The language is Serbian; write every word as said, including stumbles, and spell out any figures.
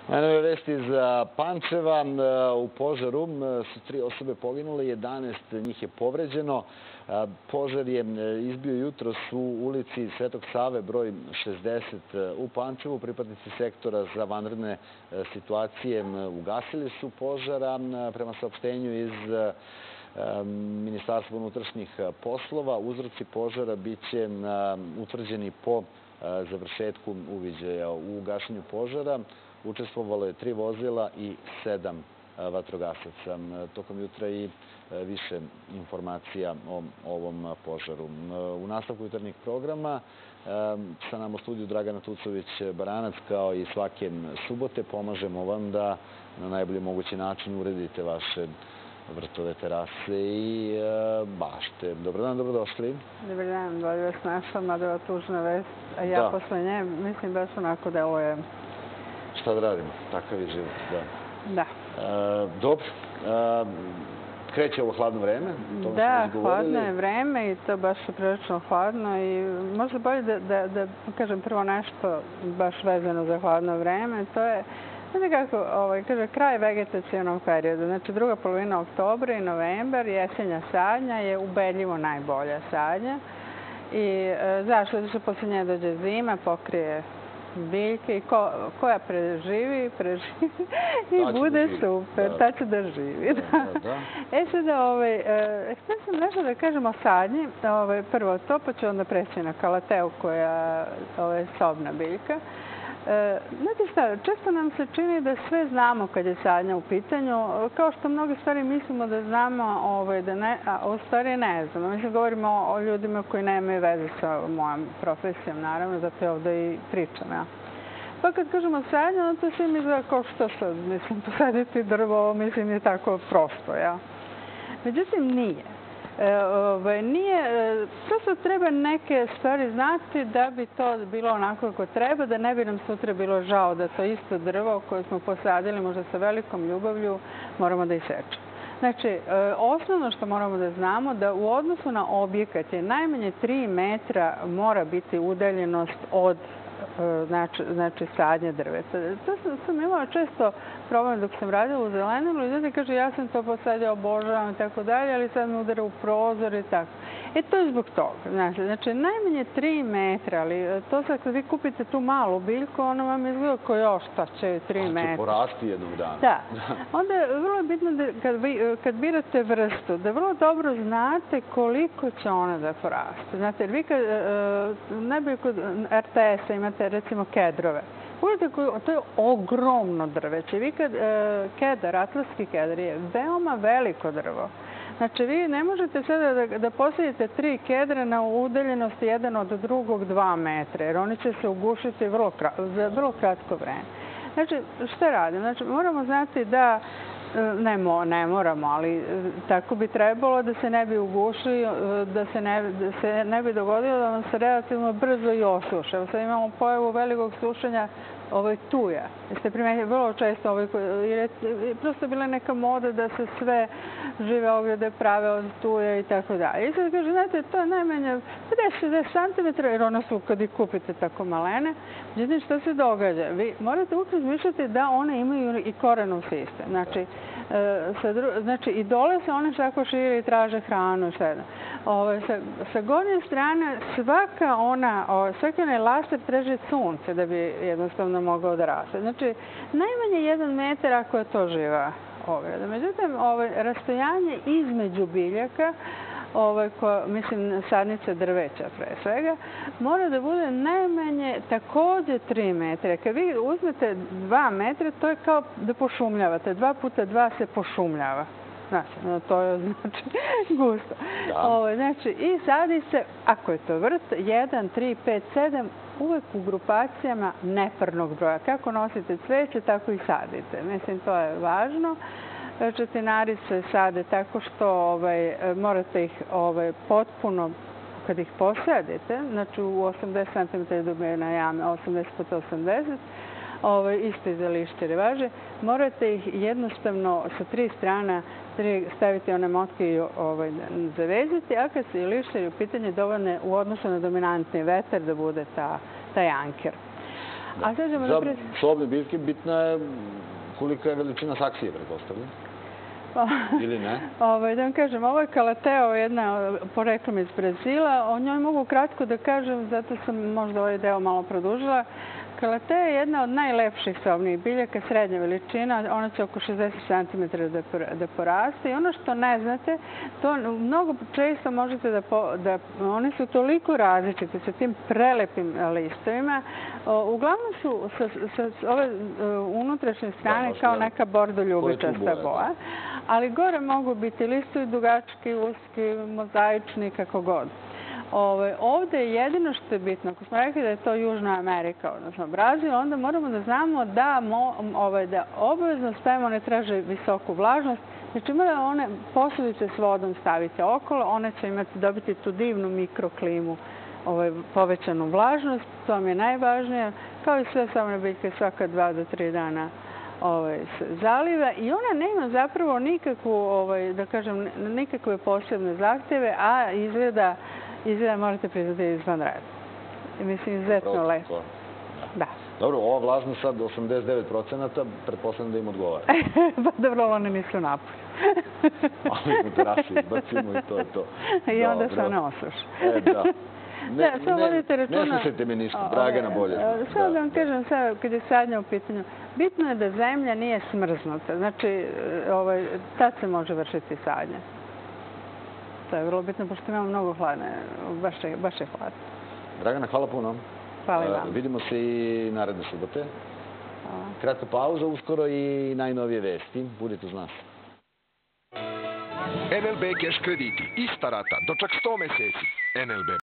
Najnovije vesti iz Pančeva. U požaru su tri osobe poginule, jedanaest njih je povređeno. Požar je izbio jutros u ulici Svetog Save, broj šezdeset u Pančevu. Pripadnici sektora za vanredne situacije ugasili su požara. Prema saopštenju iz Ministarstva unutrašnjih poslova, uzroci požara biće utvrđeni po završetku uviđaja. U gašenju požara učestvovalo je tri vozila i sedam vatrogasaca. Tokom jutra i više informacija o ovom požaru. U nastavku jutarnjeg programa sa nama u studiju Dragana Tucović-Baranac, kao i svake subote, pomažemo vam da na najbolji mogući način uredite vaše vrtove, terase i bašte. Dobar dan, dobrodošli. Dobar dan, bolje vas našla, mada je tužna vest, a ja posle nje mislim baš onako deluje. Šta da radimo? Takav je život, da. Da. Dobro. Kreće ovo hladno vreme? Da, hladno je vreme i to baš je prilično hladno i možda bolje da kažem prvo nešto baš vezano za hladno vreme. To je, znate kako, kaže, kraj vegetacijonog perioda. Znači, druga polovina oktobra i novembar, jesenja sadnja je ubedljivo najbolja sadnja. I zašto? Zato što posle nje dođe zima, pokrije biljke i koja preživi, preživi i bude super. Ta će da živi. E sada, htio sam nešto da kažem o sadnji. Prvo to, pa ću onda preći na kalateu koja je sobna biljka. Znate šta, često nam se čini da sve znamo kad je sadnja u pitanju, kao što mnoge stvari mislimo da znamo, a u stvari ne znamo. Mislim, govorimo o ljudima koji nemaju veze sa mojom profesijom, naravno, zato je ovdje i pričam. Pa kad kažemo sadnja, to svi mi izgleda kao što sad, mislim, posaditi drvo, mislim, je tako prosto, ja. Međutim, nije. Nije, prosto treba neke stvari znati da bi to bilo onako kako treba, da ne bi nam sutra bilo žao da to isto drvo koje smo posadili možda sa velikom ljubavlju moramo da isečemo. Znači, osnovno što moramo da znamo da u odnosu na objekat je najmanje tri metra mora biti udaljenost od znači sadnje drveta. To sam imala često problem dok sam radila u Zelenilu i zato kaže ja sam to posadio, obožavam i tako dalje, ali sad me udara u prozor i tako. E to je zbog toga. Znači, najmanje tri metra, ali to sad kad vi kupite tu malu biljku, ono vam izgleda ko još šta će tri metra. A će porasti jednog dana. Da. Onda je vrlo bitno da kad birate vrstu, da vrlo dobro znate koliko će ona da poraste. Znate, jer vi kad najbolje kod er te es-a imate recimo kedrove. Uvijete, to je ogromno drveće. Vi kad kedar, atlatski kedar je veoma veliko drvo. Znači, vi ne možete sada da posadite tri kedra na udaljenosti jedan od drugog dva metra, jer oni će se ugušiti za vrlo kratko vreme. Znači, šta radim? Znači, moramo znati da, ne moramo, ali tako bi trebalo da se ne bi ugušili, da se ne bi dogodilo da vam se relativno brzo i osuše. Sad imamo pojavu velikog sušenja tuja. Jeste primetili vrlo često, jer je prosto bila neka moda da se sve žive ograde prave od tuja i tako dalje. I sad kaže, znate, to je najmanje pedeset šezdeset centimetara, jer ona su kad ih kupite tako malene. Međutim, što se događa? Vi morate uvijek razmišljati da one imaju i korenov sistem. Znači, Znači, i dole se one šako šire i traže hranu. Sa gornje strane svaka ona, svaki onaj laster traži sunce da bi jednostavno mogao da raste. Znači, najmanje jedan metar ako je to živa ograda. Međutim, rastojanje između biljaka, mislim sadnice drveća pre svega, mora da bude najmanje također tri metra. Kad vi uzmete dva metra, to je kao da pošumljavate. Dva puta dva se pošumljava. Znači, to je znači gusto. Znači, i sadi se, ako je to vrt, jedan, tri, pet, sedam, uvek u grupacijama neparnog broja. Kako nosite cveće, tako i sadite. Mislim, to je važno. Četinari se sade tako što morate ih potpuno, kad ih posadite, znači u osamdeset centimetara dubina jame, osamdeset puta osamdeset, isto i za lišćere važe, morate ih jednostavno sa tri strana staviti one motke i zavezati, a kad se i lišćeri u pitanje dovoljne u odnosu na dominantni vetar da bude taj anker. A sad ćemo Za da pri... sobne biljke bitna je kolika je veličina saksije, pretpostavljam. Ili ne? Ovaj, da vam kažem, ovo je kalateo, jedna poreklom iz Brazila. O njoj mogu kratko da kažem, zato sam možda ovaj deo malo produžila. Kalateo je jedna od najlepših sobnih biljaka, srednja veličina. Ona će oko šezdeset centimetara da poraste. I ono što ne znate, to mnogo često možete da... da oni su toliko različiti sa tim prelepim listovima. Uglavnom su sa, sa ove unutrašnje strane kao neka bordoljubičasta boja. Ali gore mogu biti listovi dugački, uski, mozaični, kako god. Ove, ovde je jedino što je bitno, ako smo rekli da je to Južna Amerika, odnosno Brazil, onda moramo da znamo da, mo, ove, da obavezno spemo ne traže visoku vlažnost. Znači, mora one posudice s vodom stavite okolo, one će imati, dobiti tu divnu mikroklimu, ove, povećanu vlažnost, to vam je najvažnije, kao i sve sobne biljke svaka dva do tri dana Ovaj, zaliva i ona nema zapravo nikakvu, ovaj, da kažem, nikakve posebne zahtjeve, a izgleda, izgleda možete priznati izvan reda. Mislim, izuzetno lepo. Da. Dobro, ova vlažnost sad osamdeset devet procenata, pretpostavljam da im odgovara. Pa dobro, one nisu napolju. Ali u terasi bacimo i to je to. I onda se one osuši. E, da. Ne, da, ne, ne slušajte me ništa, Dragana bolje. Sad da vam kažem, sad kad je sadnja u pitanju, bitno je da zemlja nije smrznuta. Znači, ovaj, tad se može vršiti sadnja. To je vrlo bitno, pošto imamo mnogo hladne, baš je, baš je hladno. Dragana, hvala puno. Hvala i vam. Vidimo se i naredne subote. Kratka pauza, uskoro i najnovije vesti. Budite uz nas. en el be Cash krediti. Ista rata, do čak sto meseci. en el be